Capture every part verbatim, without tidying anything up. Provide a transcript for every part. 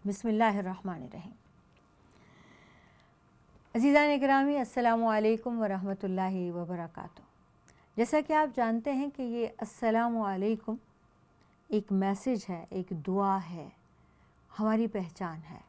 بسم اللہ الرحمن الرحیم۔ عزیزان اکرامی، السلام علیکم ورحمۃ اللہ وبرکاتہ۔ جیسا کہ آپ جانتے ہیں کہ یہ السلام علیکم ایک میسج ہے، ایک دعا ہے، ہماری پہچان ہے۔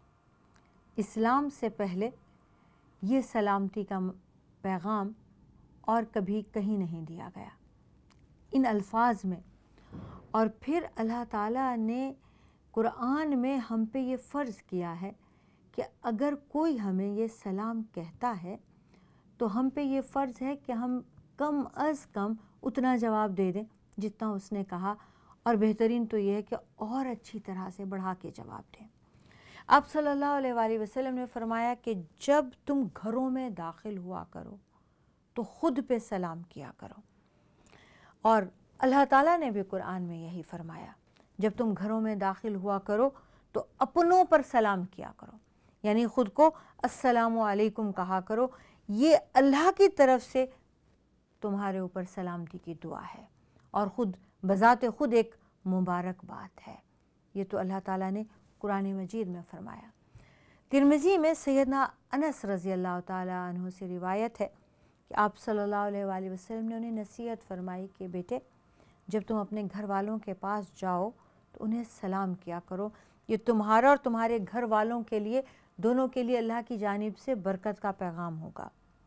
اسلام سے پہلے یہ سلامتی کا پیغام اور کبھی کہیں نہیں دیا گیا ان الفاظ میں، اور پھر اللہ تعالیٰ نے قرآن میں ہم پہ یہ فرض کیا ہے کہ اگر کوئی ہمیں یہ سلام کہتا ہے تو ہم پہ یہ فرض ہے کہ ہم کم از کم اتنا جواب دے دیں جتنا اس نے کہا، اور بہترین تو یہ ہے کہ اور اچھی طرح سے بڑھا کے جواب دیں۔ آپ صلی اللہ علیہ وآلہ وسلم نے فرمایا کہ جب تم گھروں میں داخل ہوا کرو تو خود پہ سلام کیا کرو، اور اللہ تعالیٰ نے بھی قرآن میں یہی فرمایا، جب تم گھروں میں داخل ہوا کرو تو اپنوں پر سلام کیا کرو، یعنی خود کو السلام علیکم کہا کرو۔ یہ اللہ کی طرف سے تمہارے اوپر سلامتی کی دعا ہے، اور خود بذات خود ایک مبارک بات ہے۔ یہ تو اللہ تعالیٰ نے قرآن مجید میں فرمایا۔ ترمذی میں سیدنا انس رضی اللہ تعالیٰ عنہ سے روایت ہے کہ آپ صلی اللہ علیہ وآلہ وسلم نے انہیں نصیحت فرمائی کہ بیٹے، جب تم اپنے گھر والوں کے پاس جاؤ تو انہیں سلام کیا کرو، یہ تمہارا اور تمہارے گھر والوں کے لیے، دونوں کے لیے اللہ کی جانب سے برکت کا پیغام ہوگا۔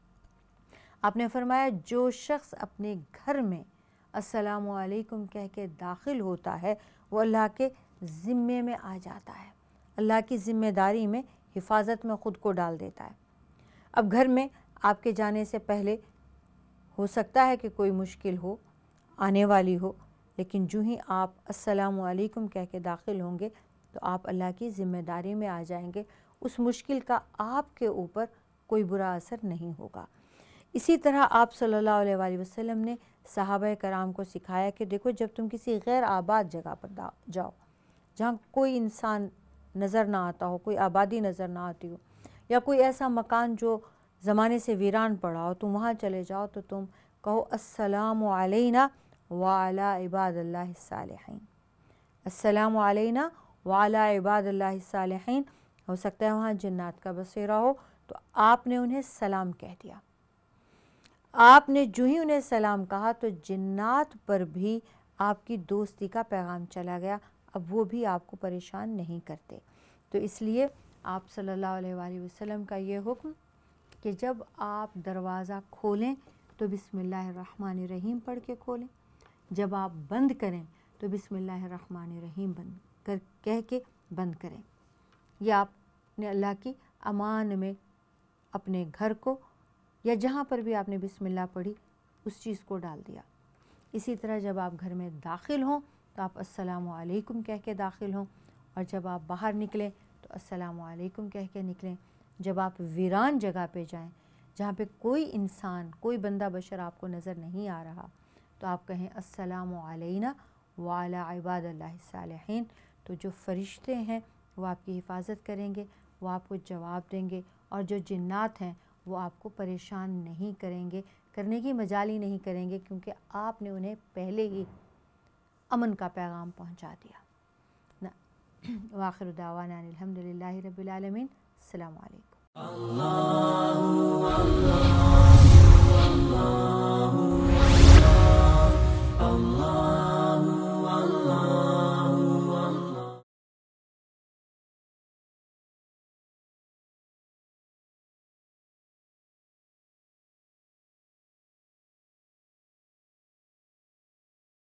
آپ نے فرمایا جو شخص اپنے گھر میں السلام علیکم کہہ کے داخل ہوتا ہے وہ اللہ کے ذمے میں آ جاتا ہے، اللہ کی ذمہ داری میں، حفاظت میں خود کو ڈال دیتا ہے۔ اب گھر میں آپ کے جانے سے پہلے ہو سکتا ہے کہ کوئی مشکل ہو، آنے والی ہو، لیکن جو ہی آپ السلام علیکم کہہ کے داخل ہوں گے تو آپ اللہ کی ذمہ داری میں آ جائیں گے، اس مشکل کا آپ کے اوپر کوئی برا اثر نہیں ہوگا۔ اسی طرح آپ صلی اللہ علیہ وآلہ وسلم نے صحابہ کرام کو سکھایا کہ دیکھو، جب تم کسی غیر آباد جگہ پر جاؤ جہاں کوئی انسان نظر نہ آتا ہو، کوئی آبادی نظر نہ آتی ہو، یا کوئی ایسا مکان جو زمانے سے ویران پڑا ہو، تم وہاں چلے جاؤ تو تم کہو السلام علینا وعلی عباد اللہ الصالحین۔ السلام علینا وعلی عباد اللہ الصالحین۔ ہو سکتا ہے وہاں جنات کا بسیرا ہو، تو آپ نے انہیں سلام کہہ دیا۔ آپ نے جو ہی انہیں سلام کہا تو جنات پر بھی آپ کی دوستی کا پیغام چلا گیا، اب وہ بھی آپ کو پریشان نہیں کرتے۔ تو اس لیے آپ صلی اللہ علیہ وآلہ وسلم کا یہ حکم کہ جب آپ دروازہ کھولیں تو بسم اللہ الرحمن الرحیم پڑھ کے کھولیں، جب آپ بند کریں تو بسم اللہ الرحمن الرحیم بند کر کہہ کے بند کریں۔ یہ آپ نے اللہ کی امان میں اپنے گھر کو یا جہاں پر بھی آپ نے بسم اللہ پڑھی اس چیز کو ڈال دیا۔ اسی طرح جب آپ گھر میں داخل ہوں تو آپ السلام علیکم کہہ کے داخل ہوں، اور جب آپ باہر نکلیں تو السلام علیکم کہہ کے نکلیں۔ جب آپ ویران جگہ پہ جائیں جہاں پہ کوئی انسان، کوئی بندہ بشر آپ کو نظر نہیں آ رہا، تو آپ کہیں السلام علینا وعلی عباد اللہ الصالحین۔ تو جو فرشتے ہیں وہ آپ کی حفاظت کریں گے، وہ آپ کو جواب دیں گے، اور جو جنات ہیں وہ آپ کو پریشان نہیں کریں گے، کرنے کی مجال ہی نہیں کریں گے، کیونکہ آپ نے انہیں پہلے ہی امن کا پیغام پہنچا دیا۔ وآخر دعوانا الحمد للہ رب العالمین۔ السلام علیکم۔